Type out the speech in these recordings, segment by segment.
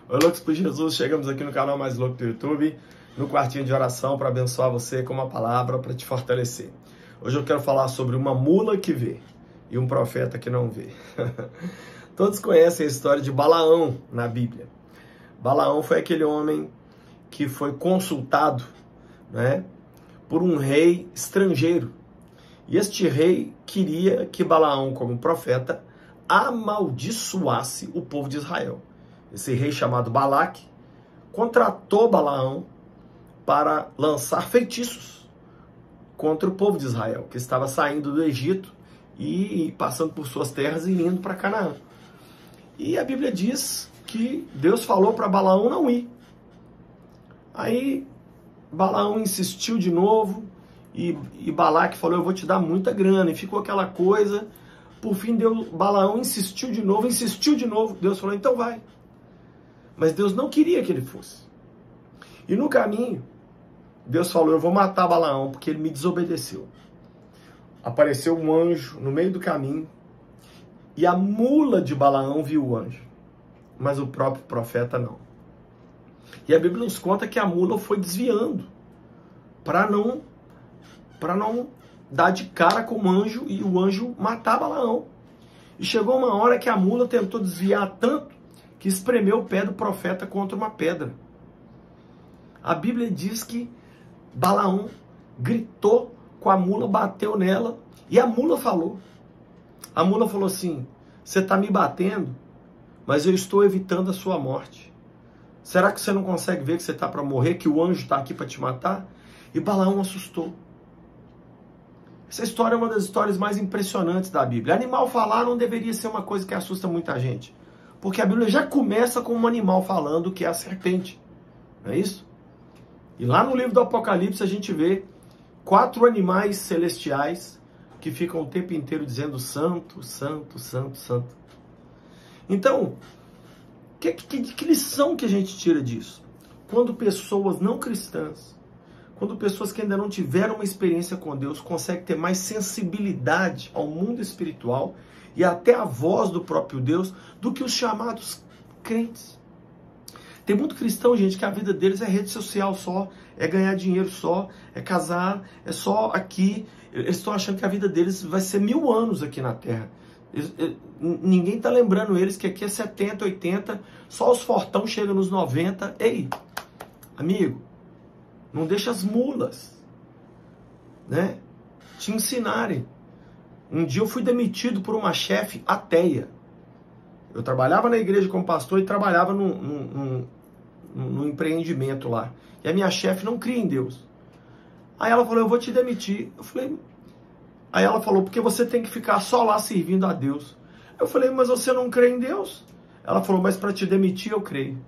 Oi, loucos por Jesus, chegamos aqui no canal mais louco do YouTube, no quartinho de oração para abençoar você com uma palavra para te fortalecer. Hoje eu quero falar sobre uma mula que vê e um profeta que não vê. Todos conhecem a história de Balaão na Bíblia. Balaão foi aquele homem que foi consultado, né, por um rei estrangeiro. E este rei queria que Balaão, como profeta, amaldiçoasse o povo de Israel. Esse rei chamado Balaque contratou Balaão para lançar feitiços contra o povo de Israel, que estava saindo do Egito e passando por suas terras e indo para Canaã. E a Bíblia diz que Deus falou para Balaão não ir. Aí Balaão insistiu de novo e Balaque falou, eu vou te dar muita grana. E ficou aquela coisa. Por fim, Balaão insistiu de novo. Deus falou, então vai. Mas Deus não queria que ele fosse. E no caminho, Deus falou, eu vou matar Balaão porque ele me desobedeceu. Apareceu um anjo no meio do caminho e a mula de Balaão viu o anjo, mas o próprio profeta não. E a Bíblia nos conta que a mula foi desviando para não dar de cara com o anjo e o anjo matar Balaão. E chegou uma hora que a mula tentou desviar tanto que espremeu o pé do profeta contra uma pedra. A Bíblia diz que Balaão gritou com a mula, bateu nela e a mula falou. A mula falou assim, você está me batendo, mas eu estou evitando a sua morte. Será que você não consegue ver que você está para morrer, que o anjo está aqui para te matar? E Balaão assustou. Essa história é uma das histórias mais impressionantes da Bíblia. Animal falar não deveria ser uma coisa que assusta muita gente. Porque a Bíblia já começa com um animal falando, que é a serpente. Não é isso? E lá no livro do Apocalipse a gente vê 4 animais celestiais que ficam o tempo inteiro dizendo santo, santo, santo, santo. Então, que lição que a gente tira disso? Quando pessoas não cristãs, quando pessoas que ainda não tiveram uma experiência com Deus conseguem ter mais sensibilidade ao mundo espiritual e até a voz do próprio Deus do que os chamados crentes. Tem muito cristão, gente, que a vida deles é rede social só, é ganhar dinheiro só, é casar, é só aqui. Eles estão achando que a vida deles vai ser 1000 anos aqui na Terra. Ninguém está lembrando eles que aqui é 70, 80, só os fortão chegam nos 90. Ei, amigo, não deixa as mulas, né, te ensinarem. Um dia eu fui demitido por uma chefe ateia. Eu trabalhava na igreja como pastor e trabalhava num empreendimento lá. E a minha chefe não cria em Deus. Aí ela falou, eu vou te demitir. Eu falei... Aí ela falou, porque você tem que ficar só lá servindo a Deus. Eu falei, mas você não crê em Deus? Ela falou, mas para te demitir eu creio.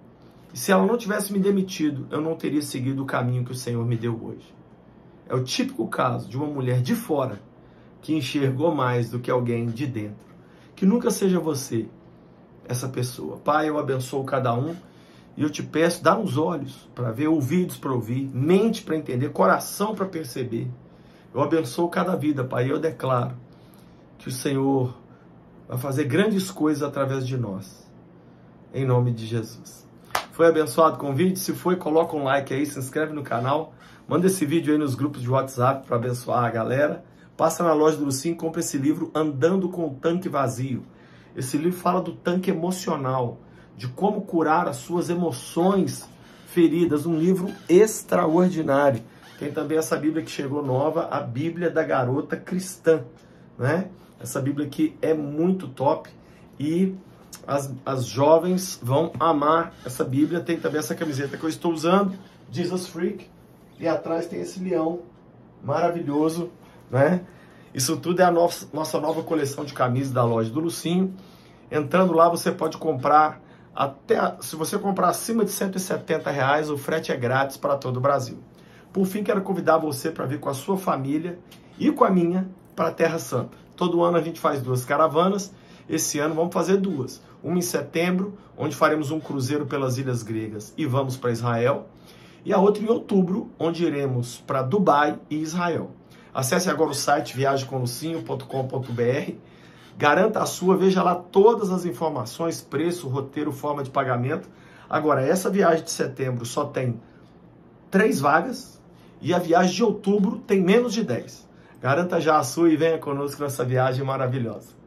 E se ela não tivesse me demitido, eu não teria seguido o caminho que o Senhor me deu hoje. É o típico caso de uma mulher de fora que enxergou mais do que alguém de dentro. Que nunca seja você essa pessoa. Pai, eu abençoo cada um e eu te peço, dá uns olhos para ver, ouvidos para ouvir, mente para entender, coração para perceber. Eu abençoo cada vida, Pai, e eu declaro que o Senhor vai fazer grandes coisas através de nós. Em nome de Jesus. Foi abençoado com o vídeo? Se foi, coloca um like aí, se inscreve no canal, manda esse vídeo aí nos grupos de WhatsApp para abençoar a galera. Passa na loja do Lucinho, compra esse livro, Andando com o Tanque Vazio. Esse livro fala do tanque emocional, de como curar as suas emoções feridas. Um livro extraordinário. Tem também essa Bíblia que chegou nova, a Bíblia da Garota Cristã, né? Essa Bíblia aqui é muito top e as jovens vão amar essa Bíblia. Tem também essa camiseta que eu estou usando, Jesus Freak, e atrás tem esse leão maravilhoso, né? Isso tudo é a nossa nova coleção de camisas da loja do Lucinho. Entrando lá você pode comprar, se você comprar acima de R$170, o frete é grátis para todo o Brasil. Por fim, quero convidar você para vir com a sua família e com a minha para a Terra Santa. Todo ano a gente faz 2 caravanas. Esse ano vamos fazer 2. Uma em setembro, onde faremos um cruzeiro pelas ilhas gregas e vamos para Israel. E a outra em outubro, onde iremos para Dubai e Israel. Acesse agora o site viagemcomlucinho.com.br. Garanta a sua, veja lá todas as informações, preço, roteiro, forma de pagamento. Agora, essa viagem de setembro só tem 3 vagas e a viagem de outubro tem menos de 10. Garanta já a sua e venha conosco nessa viagem maravilhosa.